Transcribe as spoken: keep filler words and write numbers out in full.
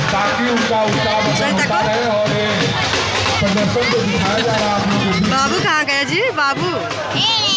ताकि उनका उत्साह होता रहे और प्रदर्शन को दिखाया जा रहा है आप लोगों को। बाबू कहाँ गया जी? बाबू